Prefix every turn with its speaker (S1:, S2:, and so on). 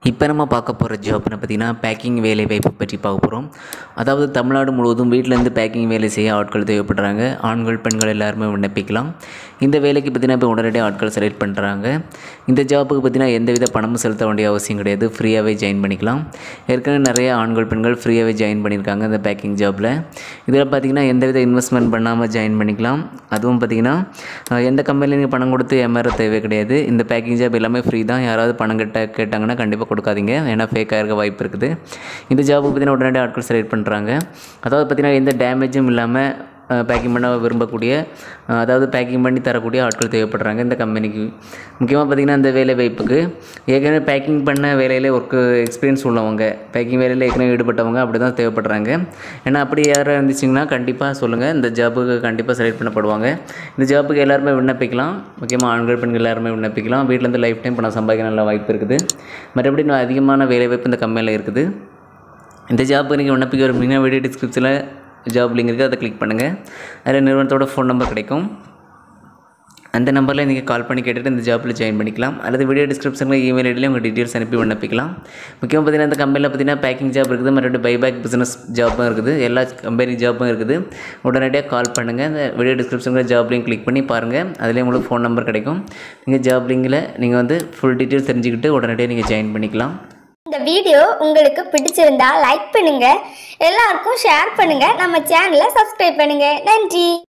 S1: இப்போ நம்ம பார்க்க போகிற ஜாப்னு பார்த்திங்கன்னா பேக்கிங் வேலை வாய்ப்பு பற்றி பார்க்க போகிறோம். அதாவது தமிழ்நாடு முழுவதும் வீட்டிலேருந்து பேக்கிங் வேலை செய்ய ஆட்கள் தேவைப்படுறாங்க. ஆண்கள் பெண்கள் எல்லாருமே விண்ணப்பிக்கலாம். இந்த வேலைக்கு பார்த்திங்கன்னா இப்போ உடனடியாக ஆட்கள் செலக்ட் பண்ணுறாங்க. இந்த ஜாப்புக்கு பார்த்திங்கன்னா எந்தவித பணமும் செலுத்த வேண்டிய அவசியம் கிடையாது. ஃப்ரீயாகவே ஜாயின் பண்ணிக்கலாம். ஏற்கனவே நிறைய ஆண்கள் பெண்கள் ஃப்ரீயாகவே ஜாயின் பண்ணியிருக்காங்க இந்த பேக்கிங் ஜாப்பில். இதில் பார்த்திங்கன்னா எந்தவித இன்வெஸ்ட்மெண்ட் பண்ணாமல் ஜாயின் பண்ணிக்கலாம். அதுவும் பார்த்திங்கன்னா எந்த கம்பெனிலையும் பணம் கொடுத்து ஏமாற தேவை கிடையாது. இந்த பேக்கிங் ஜாப் எல்லாமே ஃப்ரீ தான். யாராவது பணம் கேட்டாங்கன்னா கண்டிப்பாக கொடுக்காதீங்க, ஏன்னா ஃபேக்காக இருக்க வாய்ப்பு இருக்குது. இந்த ஜாபுக்கு பார்த்திங்கன்னா உடனடியாக ஆட்கள் செலக்ட் பண்ணுறாங்க. அதாவது பார்த்திங்கன்னா எந்த டேமேஜும் இல்லாமல் பேக்கிங் பண்ண விரும்பக்கூடிய, அதாவது பேக்கிங் பண்ணி தரக்கூடிய ஆட்கள் தேவைப்படுறாங்க இந்த கம்பெனிக்கு. முக்கியமாக பார்த்திங்கன்னா இந்த வேலை வாய்ப்புக்கு ஏற்கனவே பேக்கிங் பண்ண வேலையில் ஒர்க்கு எக்ஸ்பீரியன்ஸ் உள்ளவங்க, பேக்கிங் வேலையில் ஏற்கனவே ஈடுபட்டவங்க அப்படி தான் தேவைப்படுறாங்க. ஏன்னா அப்படி யாராக இருந்துச்சிங்கன்னா கண்டிப்பாக சொல்லுங்கள், இந்த ஜாப்புக்கு கண்டிப்பாக செலக்ட் பண்ணப்படுவாங்க. இந்த ஜாப்புக்கு எல்லாருமே விண்ணப்பிக்கலாம். முக்கியமாக ஆண்கள் பெண்கள் எல்லாருமே விண்ணப்பிக்கலாம். வீட்டிலேருந்து லைஃப் டைம் பணம் சம்பாதிக்க நல்ல வாய்ப்பு இருக்குது. மற்றபடி இன்னும் அதிகமான வேலை வாய்ப்பு இந்த கம்பெனியில் இருக்குது. இந்த ஜாப்புக்கு நீங்கள் விண்ணப்பிக்க விரும்புனீங்கன்னா வீடியோ டிஸ்கிரிப்ஷனில் ஜாப் லிங்க் இருக்குது, அதை கிளிக் பண்ணுங்கள். அதில் நிறுவனத்தோட ஃபோன் நம்பர் கிடைக்கும். அந்த நம்பரில் நீங்கள் கால் பண்ணி கேட்டுட்டு இந்த ஜாப்பில் ஜாயின் பண்ணிக்கலாம். அல்லது வீடியோ டிஸ்கிரிப்ஷனில் இமெயில் ஐடியில் உங்கள் டீட்டெயில்ஸ் அனுப்பி விண்ணப்பிக்கலாம். முக்கியமாக பார்த்திங்கன்னா இந்த கம்பெனியில் பார்த்திங்கன்னா பேக்கிங் ஜாப் இருக்குது, மறுபடியும் பைபேக் பிஸ்னஸ் ஜாப்பும் இருக்குது, எல்லா கம்பெனி ஜாப்பும் இருக்குது. உடனடியாக கால் பண்ணுங்கள். இந்த வீடியோ டிஸ்கிரிப்ஷனில் ஜாப் லிங்க் கிளிக் பண்ணி பாருங்கள். அதிலே உங்களுக்கு ஃபோன் நம்பர் கிடைக்கும். நீங்கள் ஜாப் லிங்கில் நீங்கள் ஃபுல் டீட்டெயில்ஸ் தெரிஞ்சுக்கிட்டு உடனடியாக நீங்கள் ஜாயின் பண்ணிக்கலாம்.
S2: இந்த வீடியோ உங்களுக்கு பிடிச்சிருந்தா லைக் பண்ணுங்க, எல்லாருக்கும் ஷேர் பண்ணுங்க, நம்ம சேனலை சப்ஸ்கிரைப் பண்ணுங்க. நன்றி.